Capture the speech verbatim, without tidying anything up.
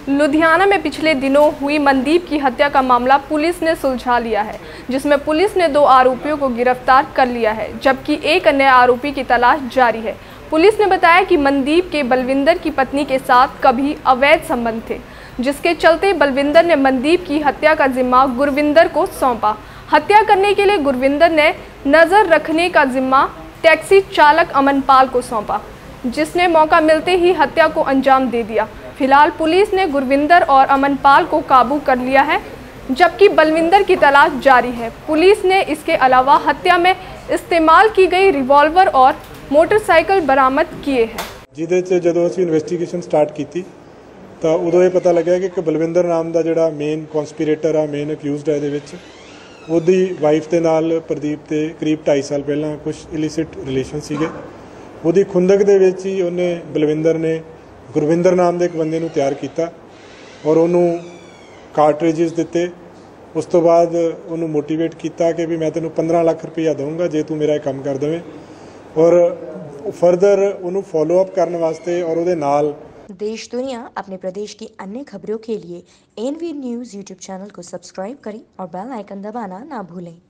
लुधियाना में पिछले दिनों हुई मनदीप की हत्या का मामला पुलिस ने सुलझा लिया है, जिसमें पुलिस ने दो आरोपियों को गिरफ्तार कर लिया है, जबकि एक अन्य आरोपी की तलाश जारी है। पुलिस ने बताया कि मनदीप के बलविंदर की पत्नी के साथ कभी अवैध संबंध थे, जिसके चलते बलविंदर ने मनदीप की हत्या का जिम्मा गुरविंदर को सौंपा। हत्या करने के लिए गुरविंदर ने नजर रखने का जिम्मा टैक्सी चालक अमनपाल को सौंपा, जिसने मौका मिलते ही हत्या को अंजाम दे दिया। फिलहाल पुलिस ने गुरविंदर और अमनपाल को काबू कर लिया है, जबकि बलविंदर की तलाश जारी है। पुलिस ने इसके अलावा हत्या में इस्तेमाल की गई रिवॉल्वर और मोटरसाइकिल बरामद किए हैं। जिहदे च जदों असीं इन्वेस्टिगेशन स्टार्ट की तो उदों ये पता लग्या कि बलविंदर नाम का जिहड़ा मेन कॉन्सपीरेटर आ, मेन अक्यूज़ड है, इहदे विच उहदी वाइफ के नाल प्रदीप के करीब ढाई साल पहला कुछ इलिसिट रिलेशन सीगे। उहदी खुंदक दे विच ही उन्हें बलविंदर ने गुरविंदर नाम के एक बंदे नूं तैयार किया और उन्होंने कार्टरेजिज दिते। उस तो बाद उन्होंने मोटिवेट किया कि भी मैं तेनों पंद्रह लाख रुपया दूंगा जे तू मेरा काम कर देवें, और फर्दर उन्होंने फॉलोअप करने वास्ते और उहदे नाल देश दुनिया अपने प्रदेश की अन्य खबरों के लिए N V news YouTube channel को सब्सक्राइब करें और बेल आइकन दबाना ना भूलें।